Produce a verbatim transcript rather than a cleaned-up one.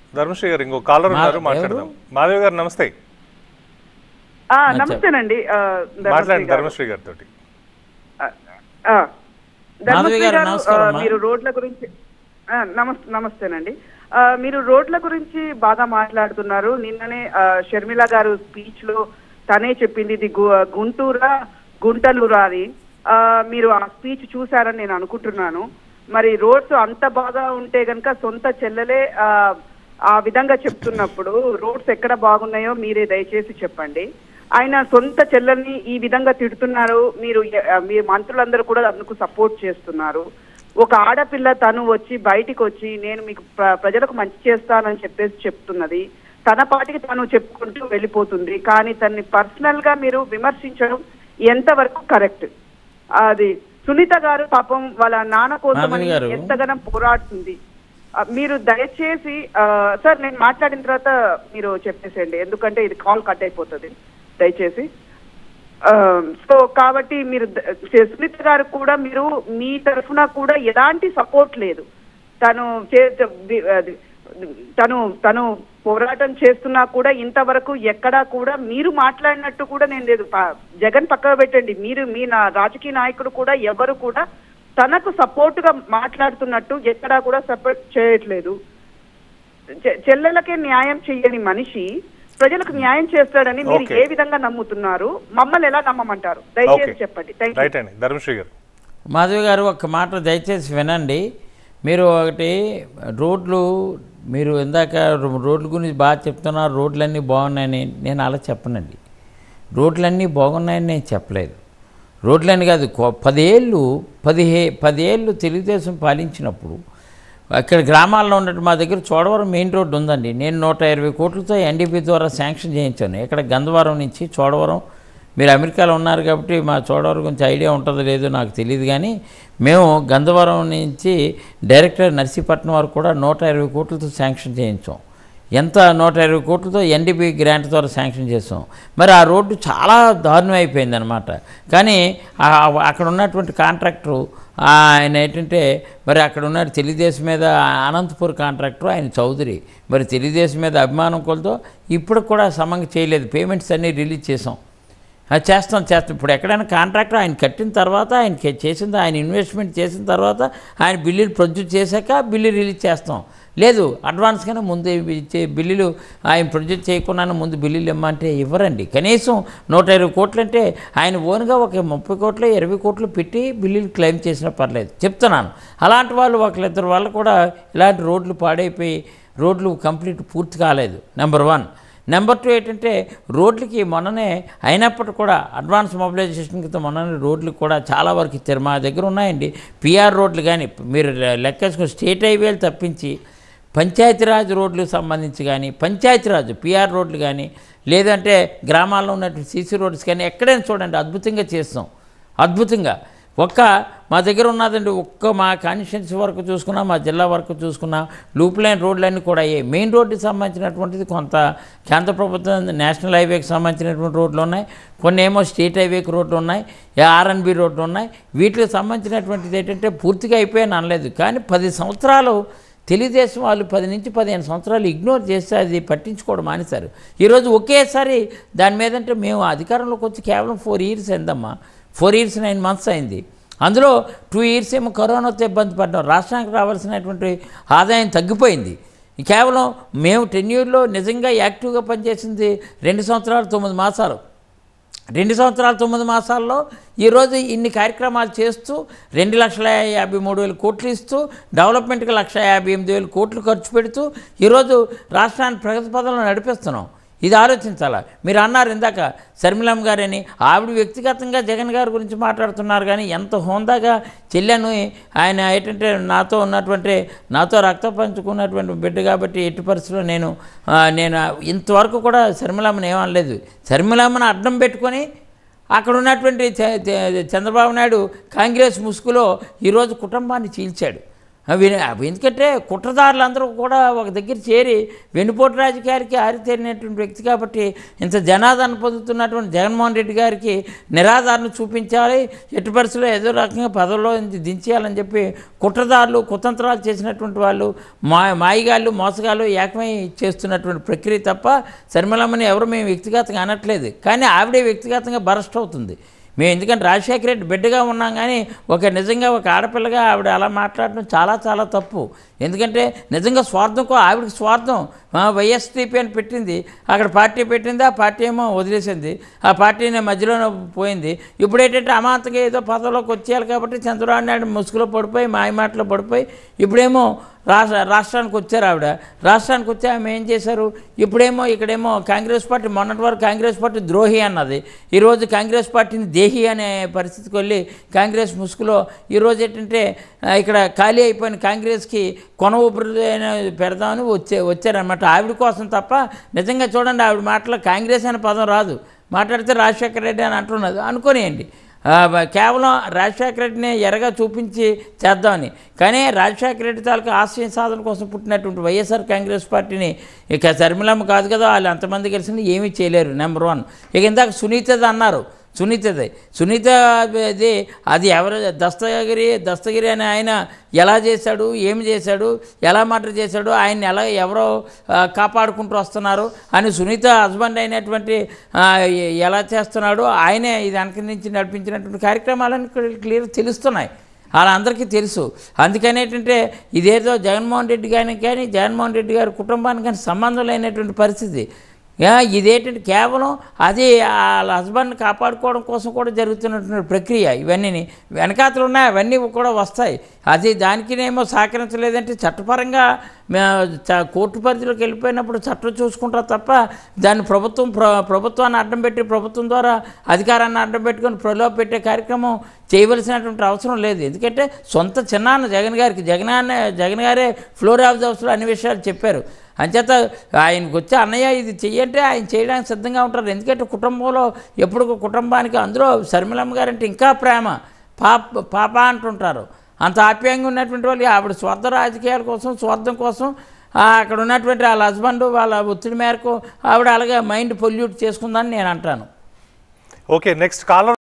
ధర్మశ్రీ గారు ఇంకో కాలర్ ఉన్నారు, మాట్లాడదాం. మాధవి గారు నమస్తే. నమస్తేనండి, మాట్లాడండి ధర్మశ్రీ గారితో. ధర్మశ్రీ గారు, మీరు రోడ్ల గురించి నమస్తే నమస్తేనండి మీరు రోడ్ల గురించి బాగా మాట్లాడుతున్నారు. నిన్ననే షర్మిల గారు స్పీచ్ లో తనే చెప్పింది ఇది గుంటూరా గుంటలూరా అని. మీరు ఆ స్పీచ్ చూసారని నేను అనుకుంటున్నాను. మరి రోడ్స్ అంత బాగా ఉంటే గనక సొంత చెల్లెలే ఆ విధంగా చెప్తున్నప్పుడు రోడ్స్ ఎక్కడ బాగున్నాయో మీరే దయచేసి చెప్పండి. ఆయన సొంత చెల్లెల్ని ఈ విధంగా తిడుతున్నారు. మీరు మీ మంత్రులందరూ కూడా అందుకు సపోర్ట్ చేస్తున్నారు. ఒక ఆడపిల్ల తను వచ్చి బయటికి వచ్చి నేను మీకు ప్రజలకు మంచి చేస్తానని చెప్పేసి చెప్తున్నది. తన పాటికి తను చెప్పుకుంటూ వెళ్ళిపోతుంది. కానీ తన్ని పర్సనల్ గా మీరు విమర్శించడం ఎంతవరకు కరెక్ట్? అది సునీత గారు పాపం వాళ్ళ నాన్న కోసం ఎంతగానో పోరాడుతుంది. మీరు దయచేసి సార్ నేను మాట్లాడిన తర్వాత మీరు చెప్పేసేయండి, ఎందుకంటే ఇది కాల్ కట్ అయిపోతుంది దయచేసి. సో కాబట్టి మీరు సునీత గారు కూడా మీరు మీ తరఫున కూడా ఎలాంటి సపోర్ట్ లేదు. తను తను తను పోరాటం చేస్తున్నా కూడా ఇంతవరకు ఎక్కడా కూడా మీరు మాట్లాడినట్టు కూడా నేను లేదు. జగన్ పక్కన పెట్టండి, మీరు మీ నా రాజకీయ నాయకుడు కూడా ఎవరు కూడా తనకు సపోర్ట్ గా మాట్లాడుతున్నట్టు ఎక్కడా కూడా సపోర్ట్ చేయట్లేదు. చెల్లెలకే న్యాయం చేయని మనిషి ప్రజలకు న్యాయం చేస్తాడని మీరు ఏ విధంగా నమ్ముతున్నారు? మమ్మల్ని ఎలా నమ్మమంటారు? దయచేసి చెప్పండి. ధర్మశ్రీ గారు. మాధవి గారు ఒక్క మాట దయచేసి వినండి. మీరు ఒకటి రోడ్లు మీరు ఇందాక రోడ్ల గురించి బాగా చెప్తున్నారు, రోడ్లన్నీ బాగున్నాయని. నేను అలా చెప్పనండి. రోడ్లన్నీ బాగున్నాయని నేను చెప్పలేదు. రోడ్లని కాదు, పదేళ్ళు పదిహే పదేళ్ళు తెలుగుదేశం పాలించినప్పుడు అక్కడ గ్రామాల్లో ఉన్నట్టు మా దగ్గర చోడవరం మెయిన్ రోడ్డు ఉందండి. నేను నూట ఇరవై కోట్లతో ఎన్డీపీ ద్వారా శాంక్షన్ చేయించాను. ఇక్కడ గంధవరం నుంచి చోడవరం, మీరు అమెరికాలో ఉన్నారు కాబట్టి మా చోడవరం గురించి ఐడియా ఉంటుందో లేదో నాకు తెలియదు, కానీ మేము గంధవరం నుంచి డైరెక్టర్ నర్సీపట్నం వరకు కూడా నూట ఇరవై కోట్లతో శాంక్షన్ చేయించాం. ఎంత నూట ఇరవై కోట్లతో ఎన్డీపీ గ్రాంట్ ద్వారా శాంక్షన్ చేసాం. మరి ఆ రోడ్డు చాలా దారుణం అయిపోయింది అనమాట. కానీ అక్కడ ఉన్నటువంటి కాంట్రాక్టరు ఆయన ఏంటంటే మరి అక్కడ ఉన్న తెలుగుదేశం మీద అనంతపూర్ కాంట్రాక్టర్ ఆయన చౌదరి మరి తెలుగుదేశం మీద అభిమానం కొలతో ఇప్పుడు కూడా సమంగా చేయలేదు. పేమెంట్స్ అన్నీ రిలీజ్ చేసాం. అది చేస్తాం చేస్తాం ఇప్పుడు ఎక్కడైనా కాంట్రాక్టర్ ఆయన కట్టిన తర్వాత ఆయన చేసిన ఆయన ఇన్వెస్ట్మెంట్ చేసిన తర్వాత ఆయన బిల్లులు ప్రొడ్యూస్ చేశాక బిల్లు రిలీజ్ చేస్తాం. లేదు అడ్వాన్స్గానే ముందు ఇచ్చే బిల్లులు ఆయన ప్రొడ్యూస్ చేయకుండానే ముందు బిల్లులు ఇమ్మంటే ఇవ్వరండి. కనీసం నూట ఇరవై కోట్లు అంటే ఆయన ఓన్గా ఒక ముప్పై కోట్లు ఇరవై కోట్లు పెట్టి బిల్లులు క్లెయిమ్ చేసినా పర్లేదు చెప్తున్నాను. అలాంటి వాళ్ళు ఒకళ్ళిద్దరు వాళ్ళు కూడా ఇలాంటి రోడ్లు పాడైపోయి రోడ్లు కంప్లీట్ పూర్తి కాలేదు. Number one. నెంబర్ టూ ఏంటంటే రోడ్లకి మొన్ననే అయినప్పటికీ కూడా అడ్వాన్స్ మొబిలైజేషన్ కింద మొన్ననే రోడ్లు కూడా చాలా వరకు ఇచ్చారు. మా దగ్గర ఉన్నాయండి పిఆర్ రోడ్లు, కానీ మీరు లెక్కేసుకుని స్టేట్ హైవేలు తప్పించి పంచాయతీరాజ్ రోడ్లకు సంబంధించి కానీ పంచాయతీరాజ్ పిఆర్ రోడ్లు కానీ లేదంటే గ్రామాల్లో ఉన్నటువంటి సీసీ రోడ్స్ కానీ ఎక్కడైనా చూడండి అద్భుతంగా చేస్తాం. అద్భుతంగా ఒక్క మా దగ్గర ఉన్నదండి, ఒక్క మా కాన్స్టిట్యున్సీ వరకు చూసుకున్నా మా జిల్లా వరకు చూసుకున్నా లూప్ లైన్ రోడ్లన్నీ కూడా అయ్యాయి. మెయిన్ రోడ్డుకి సంబంధించినటువంటిది కొంత కేంద్ర ప్రభుత్వం నేషనల్ హైవేకి సంబంధించినటువంటి రోడ్లు ఉన్నాయి, కొన్ని ఏమో స్టేట్ హైవేకి రోడ్లు ఉన్నాయి, ఆర్ఎన్బి రోడ్లు ఉన్నాయి. వీటికి సంబంధించినటువంటిది ఏంటంటే పూర్తిగా అయిపోయాను అనలేదు, కానీ పది సంవత్సరాలు తెలుగుదేశం వాళ్ళు పది నుంచి పదిహేను సంవత్సరాలు ఇగ్నోర్ చేస్తే అది పట్టించుకోవడం మానేశారు. ఈరోజు ఒకేసారి దాని మీదంటే మేము అధికారంలోకి వచ్చి కేవలం ఫోర్ ఇయర్స్ అయిందమ్మా, ఫోర్ ఇయర్స్ నైన్ మంత్స్ అయింది. అందులో టూ ఇయర్స్ ఏమో కరోనాతో ఇబ్బంది పడ్డాం, రాష్ట్రానికి రావాల్సినటువంటి ఆదాయం తగ్గిపోయింది. కేవలం మేము టెన్యూర్లో నిజంగా యాక్టివ్గా పనిచేసింది రెండు సంవత్సరాలు తొమ్మిది మాసాలు రెండు సంవత్సరాల తొమ్మిది మాసాల్లో ఈరోజు ఇన్ని కార్యక్రమాలు చేస్తూ రెండు లక్షల యాభై మూడు వేల కోట్లు ఇస్తూ డెవలప్మెంట్కి లక్ష యాభై ఎనిమిది వేల కోట్లు ఖర్చు పెడుతూ ఈరోజు రాష్ట్రాన్ని ప్రగతి పదంలో నడిపిస్తున్నాం. ఇది ఆలోచించాలా. మీరు అన్నారు ఇందాక శర్మిలమ్మ గారని, ఆవిడ వ్యక్తిగతంగా జగన్ గారి గురించి మాట్లాడుతున్నారు, కానీ ఎంత హోందాగా చెల్లెను ఆయన ఏంటంటే నాతో ఉన్నటువంటి నాతో రక్త పంచుకున్నటువంటి బిడ్డ కాబట్టి ఎట్టి పరిస్థితుల్లో నేను నేను ఇంతవరకు కూడా శర్మిలమ్మని ఏమనలేదు. శర్మిలమ్మని అడ్డం పెట్టుకొని అక్కడ ఉన్నటువంటి చంద్రబాబు నాయుడు కాంగ్రెస్ ముసుగులో ఈరోజు కుటుంబాన్ని చీల్చాడు. విని ఎందుకంటే కుట్రదారులందరూ కూడా ఒక దగ్గర చేరి వెన్నుపోటు రాజకీయాలకి ఆరితేరినటువంటి వ్యక్తి కాబట్టి ఇంత జనాదరణ పొందుతున్నటువంటి జగన్మోహన్ రెడ్డి గారికి నిరాధారణ చూపించాలి, ఎట్టి పరిస్థితుల్లో ఏదో రకంగా పదవిలో దించేయాలని చెప్పి కుట్రదారులు కుతంత్రాలు చేసినటువంటి వాళ్ళు మా మాయిగాళ్ళు మోసగాళ్ళు ఏకమై చేస్తున్నటువంటి ప్రక్రియ తప్ప శర్మిలమ్మని ఎవరు మేము వ్యక్తిగతంగా అనట్లేదు. కానీ ఆవిడే వ్యక్తిగతంగా బరస్ట్ అవుతుంది. మేము ఎందుకంటే రాజశేఖర రెడ్డి బిడ్డగా ఉన్నాం, కానీ ఒక నిజంగా ఒక ఆడపిల్లగా ఆవిడ అలా మాట్లాడడం చాలా చాలా తప్పు. ఎందుకంటే నిజంగా స్వార్థంకో ఆవిడకి స్వార్థం. వైఎస్టీపీ అని పెట్టింది, అక్కడ పార్టీ పెట్టింది, ఆ పార్టీ ఏమో వదిలేసింది, ఆ పార్టీని మధ్యలోనే పోయింది. ఇప్పుడు ఏంటంటే అమాంతంగా ఏదో పదవిలోకి వచ్చేయాలి కాబట్టి చంద్రబాబు నాయుడు ముసుగులో పడిపోయి మాయ మాటలో పడిపోయి ఇప్పుడేమో రాష్ట్ర రాష్ట్రానికి వచ్చారు. ఆవిడ రాష్ట్రానికి వచ్చి ఆమె ఏం చేశారు, ఇప్పుడేమో ఇక్కడేమో కాంగ్రెస్ పార్టీ మొన్నటి వరకు కాంగ్రెస్ పార్టీ ద్రోహి అన్నది, ఈరోజు కాంగ్రెస్ పార్టీని దేహి అనే పరిస్థితికి వెళ్ళి కాంగ్రెస్ ముసుగులో ఈరోజు ఏంటంటే ఇక్కడ ఖాళీ అయిపోయిన కాంగ్రెస్కి కొన ఊపిరి పెడదామని వచ్చే వచ్చారనమాట ఆవిడ కోసం తప్ప నిజంగా చూడండి ఆవిడ మాటలో కాంగ్రెస్ అనే పదం రాదు. మాట్లాడితే రాజశేఖర రెడ్డి అని అంటున్నది అనుకోనియండి. కేవలం రాజశేఖర రెడ్డిని ఎరగా చూపించి చేద్దామని. కానీ రాజశేఖర రెడ్డి తాలూకు ఆశయ సాధన కోసం పుట్టినటువంటి వైఎస్ఆర్ కాంగ్రెస్ పార్టీని ఇక శర్మిలమ్మ కాదు కదా, వాళ్ళు ఎంతమంది కలిసి ఏమీ చేయలేరు. Number one. ఇక ఇందాక సునీతది అన్నారు, సునీతది సునీత అది అది ఎవరు దస్తగిరి దస్తగిరి అని ఆయన ఎలా చేశాడు, ఏమి చేశాడు, ఎలా మర్డర్ చేశాడు, ఆయన్ని ఎలా ఎవరో కాపాడుకుంటూ వస్తున్నారు అని సునీత హస్బెండ్ అయినటువంటి ఎలా చేస్తున్నాడు, ఆయనే ఇది వెనక నుంచి నడిపించినటువంటి కార్యక్రమాలన్నీ క్లియర్ తెలుస్తున్నాయి, అలా అందరికీ తెలుసు. అందుకని ఏంటంటే ఇదేదో జగన్మోహన్ రెడ్డి గారికి కానీ జగన్మోహన్ రెడ్డి గారి కుటుంబానికి కానీ సంబంధం లేనటువంటి పరిస్థితి. ఇదేంటంటే కేవలం అది వాళ్ళ హస్బెండ్ని కాపాడుకోవడం కోసం కూడా జరుగుతున్నటువంటి ప్రక్రియ. ఇవన్నీ వెనకాతలు ఉన్నాయి, అవన్నీ కూడా వస్తాయి. అది దానికినేమో సహకరించలేదంటే చట్టపరంగా కోర్టు పరిధిలోకి వెళ్ళిపోయినప్పుడు చట్టం చూసుకుంటారు తప్ప దాన్ని ప్రభుత్వం ప్రభుత్వాన్ని అడ్డం పెట్టి ప్రభుత్వం ద్వారా అధికారాన్ని అడ్డం పెట్టుకొని ప్రలోభ పెట్టే కార్యక్రమం చేయవలసినటువంటి అవసరం లేదు. ఎందుకంటే సొంత చిన్నాన్న జగన్ గారికి జగన్ జగన్ గారే ఫ్లోర్ ఆఫ్ ది హౌస్లో అన్ని విషయాలు చెప్పారు. అంచేత ఆయనకు వచ్చి అన్నయ్య ఇది చెయ్యంటే ఆయన చేయడానికి సిద్ధంగా ఉంటారు. ఎందుకంటే కుటుంబంలో ఎప్పుడు కుటుంబానికి అందులో శర్మిలమ్మ గారు అంటే ఇంకా ప్రేమ, పాప పాప అంటుంటారు. అంత ఆప్యాయంగా ఉన్నటువంటి వాళ్ళు ఆవిడ స్వార్థ రాజకీయాల కోసం స్వార్థం కోసం అక్కడ ఉన్నటువంటి వాళ్ళ హస్బెండ్ వాళ్ళ ఒత్తిడి మేరకు ఆవిడ అలాగే మైండ్ పొల్యూట్ చేసుకుందని నేను అంటాను. Okay, next caller.